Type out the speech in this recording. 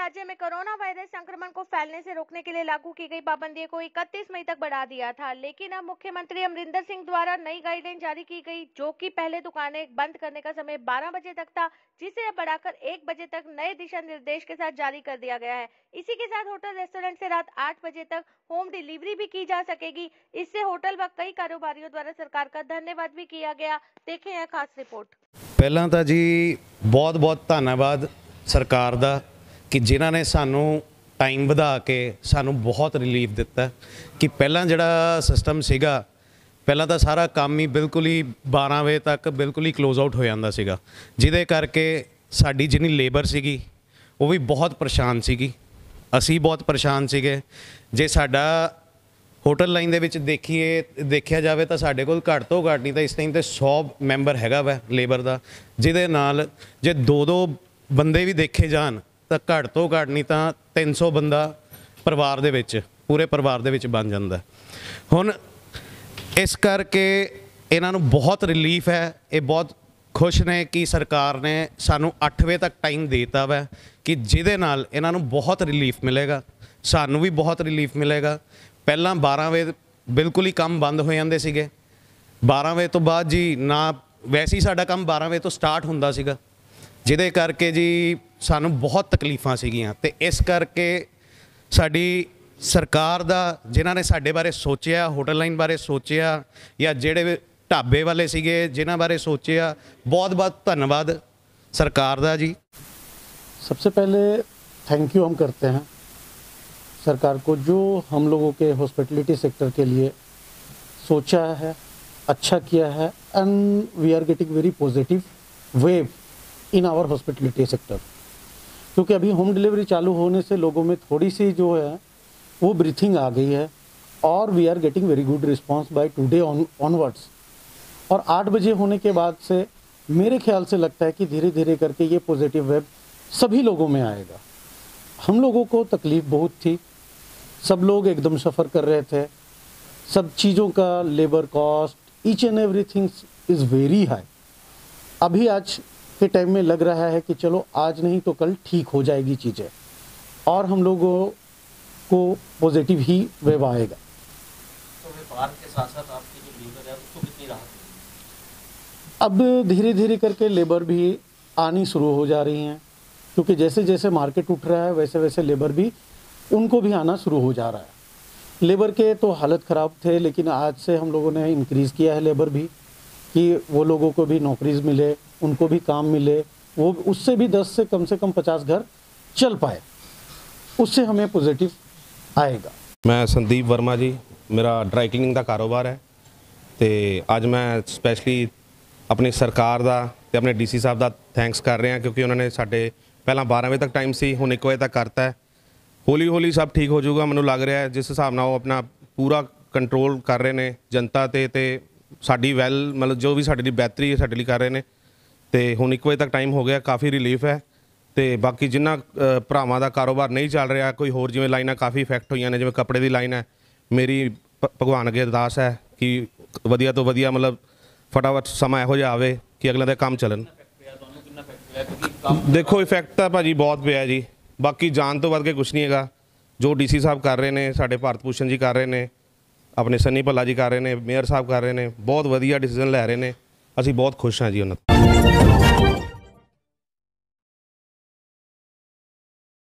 राज्य में corona virus संक्रमण को फैलने से रोकने के लिए लागू की गई पाबंदियों को 31 मई तक बढ़ा दिया था, लेकिन अब मुख्यमंत्री अमरिंदर सिंह द्वारा नई गाइडलाइन जारी की गई, जो कि पहले दुकानें बंद करने का समय 12 बजे तक था, जिसे अब बढ़ाकर 1 बजे तक नए दिशा निर्देश के साथ जारी कर दिया गया है। इसी के साथ होटल रेस्टोरेंट से रात 8 बजे तक होम डिलीवरी भी की जा सकेगी। इससे होटल व कई कारोबारियों द्वारा सरकार का धन्यवाद भी किया गया। देखें यह खास रिपोर्ट। ਪਹਿਲਾਂ ਤਾਂ ਜੀ बहुत बहुत ਧੰਨਵਾਦ सरकार ਦਾ कि जिन्हां ने सानू टाइम ਵਧਾ के सानू बहुत रिलीफ दिता कि पहला ਜਿਹੜਾ सिस्टम ਸੀਗਾ ਪਹਿਲਾਂ ਤਾਂ ਸਾਰਾ ਕੰਮ ਹੀ ਬਿਲਕੁਲ ਹੀ 12 ਵਜੇ ਤੱਕ ਬਿਲਕੁਲ ਹੀ क्लोज आउट हो ਜਾਂਦਾ ਸੀਗਾ, ਜਿਹਦੇ ਕਰਕੇ ਸਾਡੀ ਜਿੰਨੀ ਲੇਬਰ ਸੀਗੀ ਉਹ ਵੀ ਬਹੁਤ ਪਰੇਸ਼ਾਨ ਸੀਗੀ, ਅਸੀਂ ਬਹੁਤ ਪਰੇਸ਼ਾਨ ਸੀਗੇ। ਜੇ ਸਾਡਾ होटल लाइन ਦੇ ਵਿੱਚ ਦੇਖਿਆ ਜਾਵੇ ਤਾਂ ਸਾਡੇ ਕੋਲ ਘੱਟ ਤੋਂ ਘੱਟ ਨਹੀਂ ਤਾਂ ਇਸ ਟਾਈਮ ਤੇ 100 ਮੈਂਬਰ ਹੈਗਾ ਵਾ ਲੇਬਰ ਦਾ, ਜਿਹਦੇ ਨਾਲ ਜੇ ਦੋ ਬੰਦੇ ਵੀ ਦੇਖੇ ਜਾਣ ਤਾਂ ਘੱਟ ਤੋਂ ਘੱਟ ਨਹੀਂ ਤਾਂ 300 ਬੰਦਾ ਪਰਿਵਾਰ ਦੇ ਵਿੱਚ ਪੂਰੇ ਪਰਿਵਾਰ ਦੇ ਵਿੱਚ ਬਣ ਜਾਂਦਾ। ਹੁਣ ਇਸ ਕਰਕੇ ਇਹਨਾਂ ਨੂੰ ਬਹੁਤ ਰਿਲੀਫ ਹੈ, ਇਹ ਬਹੁਤ खुश ने कि सरकार ने सानू 8 बजे तक टाइम देता वै कि जिहदे नाल इन्हां नूं बहुत रिलीफ मिलेगा, सानू भी बहुत रिलीफ मिलेगा। पहलां 12 बजे बिल्कुल ही काम बंद हो जांदे सीगे, 12 बजे तो बाद जी ना वैसे ही साडा काम 12 बजे तो स्टार्ट हुंदा सीगा, जिहदे करके जी सानू बहुत तकलीफां सीगियां। ते इस करके साडी सरकार दा जिन्हां ने साडे बारे सोचिया, होटल लाइन बारे सोचिया या जिहड़े ढाबे वाले सीगे जिन्हां बारे सोचिया, बहुत बहुत धन्यवाद सरकार दा जी। सबसे पहले थैंक यू हम करते हैं सरकार को, जो हम लोगों के हॉस्पिटलिटी सेक्टर के लिए सोचा है, अच्छा किया है, and we are getting very positive wave in our hospitality sector. क्योंकि अभी होम डिलीवरी चालू होने से लोगों में थोड़ी सी जो है वो ब्रीथिंग आ गई है और we are getting very good response by today onwards. और 8 बजे होने के बाद से मेरे ख्याल से लगता है कि धीरे धीरे करके ये पॉजिटिव वेव सभी लोगों में आएगा। हम लोगों को तकलीफ़ बहुत थी, सब लोग एकदम सफ़र कर रहे थे, सब चीज़ों का labour cost each and everything is very high. अभी आज के टाइम में लग रहा है कि चलो आज नहीं तो कल ठीक हो जाएगी चीज़ें और हम लोगों को पॉजिटिव ही वेव आएगा। तो व्यापार के साथ साथ आपकी जो लेबर है उसको कितनी राहत? अब धीरे धीरे करके लेबर भी आनी शुरू हो जा रही हैं, क्योंकि जैसे जैसे मार्केट उठ रहा है वैसे वैसे लेबर भी उनको भी आना शुरू हो जा रहा है। लेबर के तो हालत ख़राब थे, लेकिन आज से हम लोगों ने इंक्रीज़ किया है लेबर भी कि वो लोगों को भी नौकरीज मिले, उनको भी काम मिले, वो उससे भी 10 से कम 50 घर चल पाए, उससे हमें पॉजिटिव आएगा। मैं संदीप वर्मा जी, मेरा ड्राई क्लीनिंग का कारोबार है, तो अज मैं स्पैशली अपनी सरकार का तो अपने DC साहब का थैंक्स कर रहे हैं, क्योंकि उन्होंने साढ़े पहला 12 बजे तक टाइम से हुण 1 बजे तक करता है। हौली हौली सब ठीक हो जाऊगा, मैनूं लग रहा है जिस हिसाब नाल अपना पूरा कंट्रोल कर रहे हैं जनता ते साडी वैल मतलब जो भी साडे लई बेहतरी है साडे लई कर रहे हैं। तो हुण 1 बजे तक टाइम हो गया, काफ़ी रिलीफ है। तो बाकी जिन्हां भरावां दा कारोबार नहीं चल रहा, कोई होर जिवें लाइनां काफ़ी इफैक्ट होईयां ने, जिवें कपड़े की लाइन है, मेरी भगवान अगे अरदास है कि वधिया तो वधिया मतलब फटाफट समा इहो जिहा आवे कि अगले दे काम चलन। देखो इफैक्ट तो भाजी बहुत पिया जी, बाकी जान तो वध के कुछ नहीं है। जो DC साहब कर रहे हैं, साढ़े भारत भूषण जी कर रहे हैं, अपने सन्नी भल्ला जी कर रहे हैं, मेयर साहब कर रहे हैं, बहुत वधिया डिसीजन लै रहे हैं, असीं बहुत खुश हाँ जी उन्हां।